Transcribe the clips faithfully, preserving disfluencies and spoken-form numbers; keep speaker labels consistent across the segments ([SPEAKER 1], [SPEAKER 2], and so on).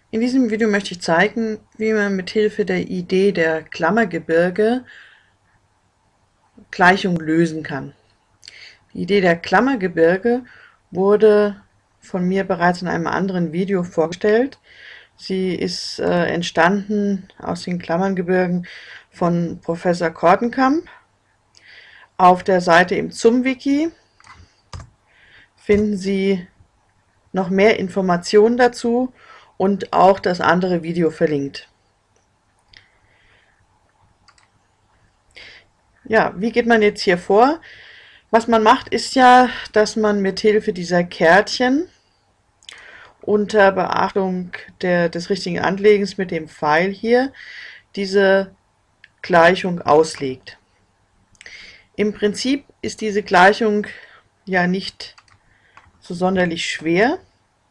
[SPEAKER 1] In diesem Video möchte ich zeigen, wie man mit Hilfe der Idee der Klammergebirge Gleichungen lösen kann. Die Idee der Klammergebirge wurde von mir bereits in einem anderen Video vorgestellt. Sie ist äh, entstanden aus den Klammergebirgen von Professor Kortenkamp. Auf der Seite im ZUM-Wiki finden Sie noch mehr Informationen dazu und auch das andere Video verlinkt. Ja, wie geht man jetzt hier vor? Was man macht, ist ja, dass man mit Hilfe dieser Kärtchen unter Beachtung der, des richtigen Anlegens mit dem Pfeil hier diese Gleichung auslegt. Im Prinzip ist diese Gleichung ja nicht so sonderlich schwer.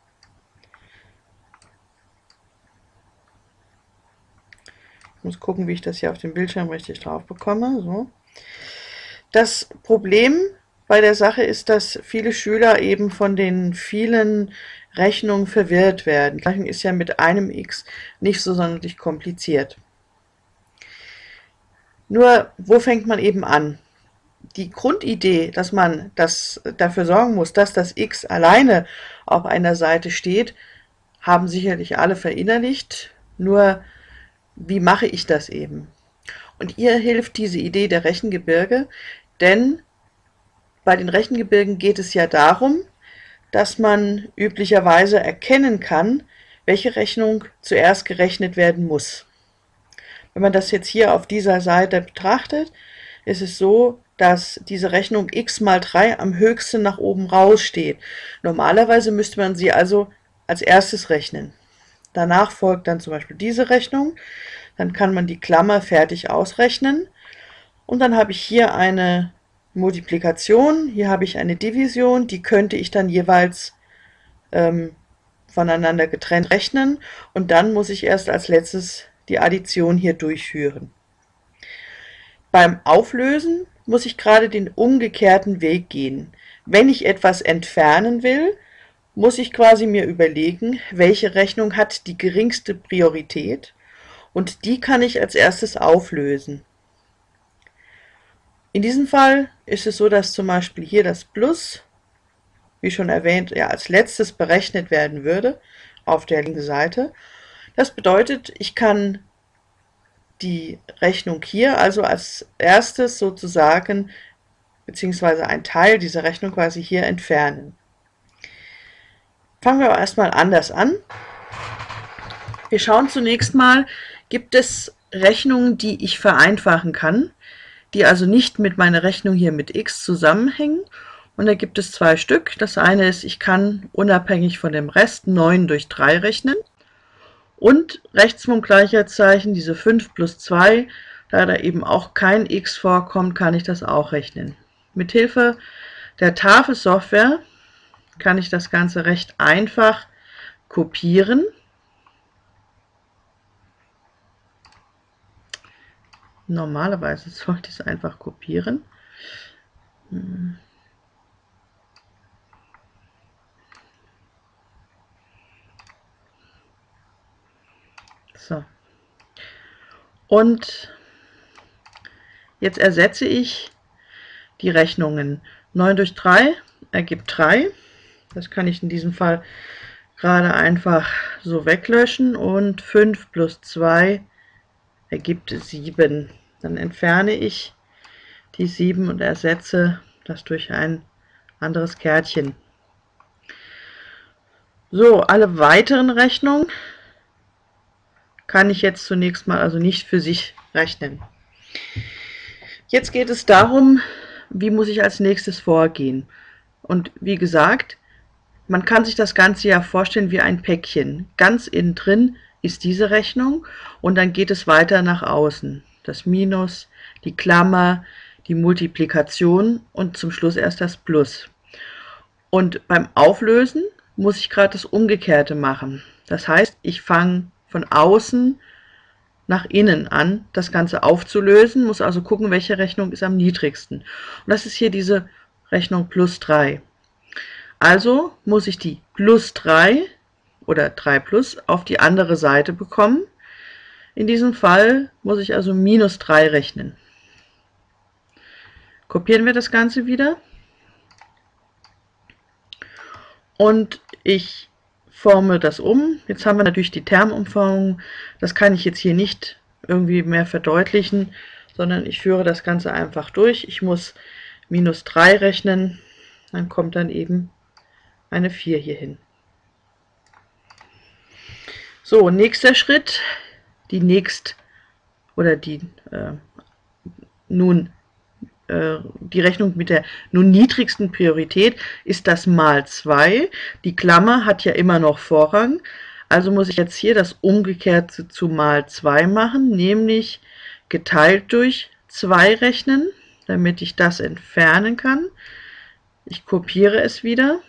[SPEAKER 1] Ich muss gucken, wie ich das hier auf dem Bildschirm richtig drauf bekomme. So. Das Problem bei der Sache ist, dass viele Schüler eben von den vielen Rechnungen verwirrt werden. Die Gleichung ist ja mit einem x nicht so sonderlich kompliziert. Nur, wo fängt man eben an? Die Grundidee, dass man das dafür sorgen muss, dass das x alleine auf einer Seite steht, haben sicherlich alle verinnerlicht. Nur, wie mache ich das eben? Und ihr hilft diese Idee der Rechengebirge, denn bei den Rechengebirgen geht es ja darum, dass man üblicherweise erkennen kann, welche Rechnung zuerst gerechnet werden muss. Wenn man das jetzt hier auf dieser Seite betrachtet, ist es so, dass diese Rechnung x mal drei am höchsten nach oben raus steht. Normalerweise müsste man sie also als erstes rechnen. Danach folgt dann zum Beispiel diese Rechnung. Dann kann man die Klammer fertig ausrechnen. Und dann habe ich hier eine Multiplikation, hier habe ich eine Division, die könnte ich dann jeweils ähm, voneinander getrennt rechnen. Und dann muss ich erst als letztes die Addition hier durchführen. Beim Auflösen muss ich gerade den umgekehrten Weg gehen. Wenn ich etwas entfernen will, muss ich quasi mir überlegen, welche Rechnung hat die geringste Priorität, und die kann ich als erstes auflösen. In diesem Fall ist es so, dass zum Beispiel hier das Plus, wie schon erwähnt, ja, als letztes berechnet werden würde auf der linken Seite. Das bedeutet, ich kann die Rechnung hier also als erstes sozusagen, beziehungsweise ein Teil dieser Rechnung quasi hier entfernen. Fangen wir aber erstmal anders an. Wir schauen zunächst mal, gibt es Rechnungen, die ich vereinfachen kann, die also nicht mit meiner Rechnung hier mit x zusammenhängen. Und da gibt es zwei Stück. Das eine ist, ich kann unabhängig von dem Rest neun durch drei rechnen. Und rechts vom Gleichheitszeichen, diese fünf plus zwei, da da eben auch kein x vorkommt, kann ich das auch rechnen. Mithilfe der Tafelsoftware kann ich das Ganze recht einfach kopieren. Normalerweise sollte ich es einfach kopieren. So. Und jetzt ersetze ich die Rechnungen. neun durch drei ergibt drei. Das kann ich in diesem Fall gerade einfach so weglöschen. Und fünf plus zwei ergibt sieben. Dann entferne ich die sieben und ersetze das durch ein anderes Kärtchen. So, alle weiteren Rechnungen kann ich jetzt zunächst mal also nicht für sich rechnen. Jetzt geht es darum, wie muss ich als nächstes vorgehen. Und wie gesagt, man kann sich das Ganze ja vorstellen wie ein Päckchen. Ganz innen drin ist diese Rechnung und dann geht es weiter nach außen. Das Minus, die Klammer, die Multiplikation und zum Schluss erst das Plus. Und beim Auflösen muss ich gerade das Umgekehrte machen. Das heißt, ich fange von außen nach innen an, das Ganze aufzulösen, muss also gucken, welche Rechnung ist am niedrigsten. Und das ist hier diese Rechnung plus drei. Also muss ich die plus drei oder drei plus auf die andere Seite bekommen. In diesem Fall muss ich also minus drei rechnen. Kopieren wir das Ganze wieder. Und ich forme das um. Jetzt haben wir natürlich die Termumformung. Das kann ich jetzt hier nicht irgendwie mehr verdeutlichen, sondern ich führe das Ganze einfach durch. Ich muss minus drei rechnen, dann kommt dann eben eine vier hier hin. So, nächster Schritt, die nächst oder die äh, nun äh, die Rechnung mit der nun niedrigsten Priorität ist das mal zwei. Die Klammer hat ja immer noch Vorrang, also muss ich jetzt hier das Umgekehrte zu mal zwei machen, nämlich geteilt durch zwei rechnen, damit ich das entfernen kann. Ich kopiere es wieder.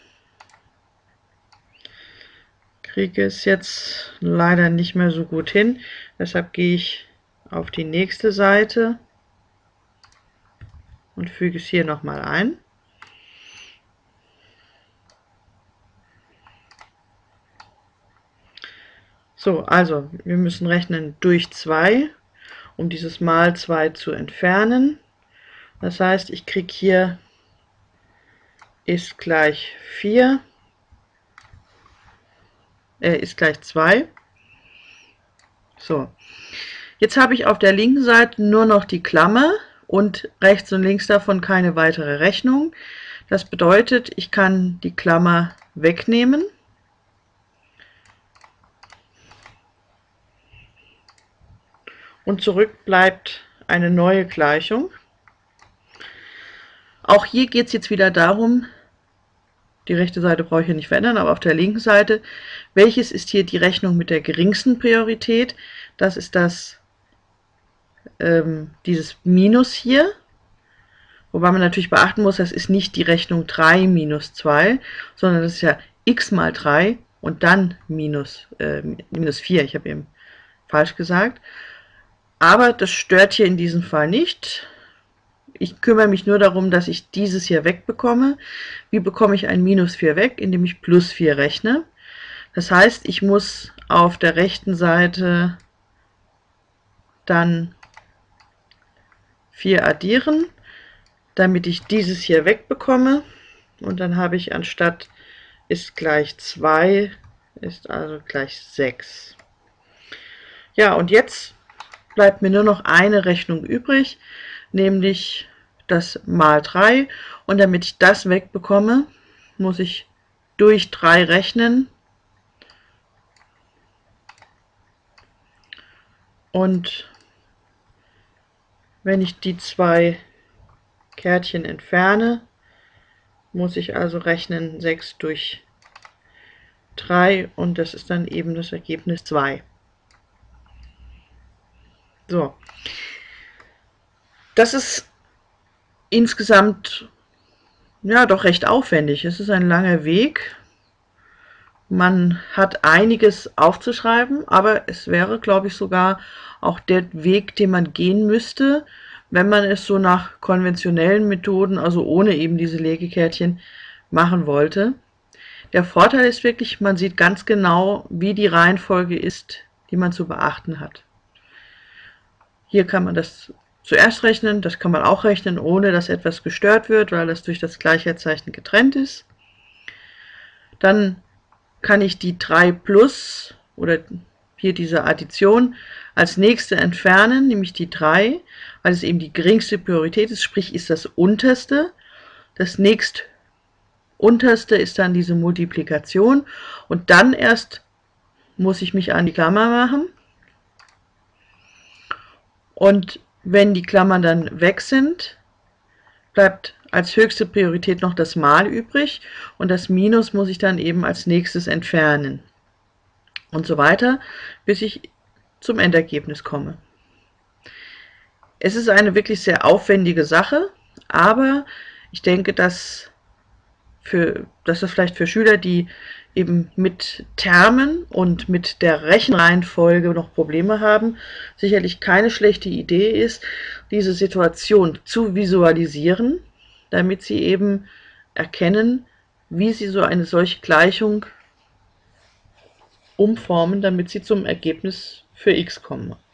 [SPEAKER 1] Kriege es jetzt leider nicht mehr so gut hin, deshalb gehe ich auf die nächste Seite und füge es hier nochmal ein. So, also wir müssen rechnen durch zwei, um dieses mal zwei zu entfernen. Das heißt, ich kriege hier ist gleich vier, äh, ist gleich zwei. So, jetzt habe ich auf der linken Seite nur noch die Klammer und rechts und links davon keine weitere Rechnung. Das bedeutet, ich kann die Klammer wegnehmen und zurück bleibt eine neue Gleichung. Auch hier geht es jetzt wieder darum, die rechte Seite brauche ich hier nicht verändern, aber auf der linken Seite, welches ist hier die Rechnung mit der geringsten Priorität? Das ist das, ähm, dieses Minus hier, wobei man natürlich beachten muss, das ist nicht die Rechnung drei minus zwei, sondern das ist ja x mal drei und dann minus, äh, minus vier, ich habe eben falsch gesagt. Aber das stört hier in diesem Fall nicht. Ich kümmere mich nur darum, dass ich dieses hier wegbekomme. Wie bekomme ich ein minus vier weg? Indem ich plus vier rechne. Das heißt, ich muss auf der rechten Seite dann vier addieren, damit ich dieses hier wegbekomme. Und dann habe ich anstatt ist gleich zwei, ist also gleich sechs. Ja, und jetzt bleibt mir nur noch eine Rechnung übrig, nämlich das mal drei, und damit ich das wegbekomme, muss ich durch drei rechnen und wenn ich die zwei Kärtchen entferne, muss ich also rechnen sechs durch drei und das ist dann eben das Ergebnis zwei. So, das ist insgesamt ja doch recht aufwendig. Es ist ein langer Weg. Man hat einiges aufzuschreiben, aber es wäre, glaube ich, sogar auch der Weg, den man gehen müsste, wenn man es so nach konventionellen Methoden, also ohne eben diese Legekärtchen, machen wollte. Der Vorteil ist wirklich, man sieht ganz genau, wie die Reihenfolge ist, die man zu beachten hat. Hier kann man das zuerst rechnen, das kann man auch rechnen, ohne dass etwas gestört wird, weil das durch das Gleichheitszeichen getrennt ist. Dann kann ich die drei plus oder hier diese Addition als nächste entfernen, nämlich die drei, weil es eben die geringste Priorität ist, sprich ist das unterste. Das nächst unterste ist dann diese Multiplikation und dann erst muss ich mich an die Klammer machen. Und wenn die Klammern dann weg sind, bleibt als höchste Priorität noch das Mal übrig und das Minus muss ich dann eben als nächstes entfernen. Und so weiter, bis ich zum Endergebnis komme. Es ist eine wirklich sehr aufwendige Sache, aber ich denke, dass, für, dass das vielleicht für Schüler, die eben mit Termen und mit der Rechenreihenfolge noch Probleme haben, sicherlich keine schlechte Idee ist, diese Situation zu visualisieren, damit sie eben erkennen, wie sie so eine solche Gleichung umformen, damit sie zum Ergebnis für x kommen.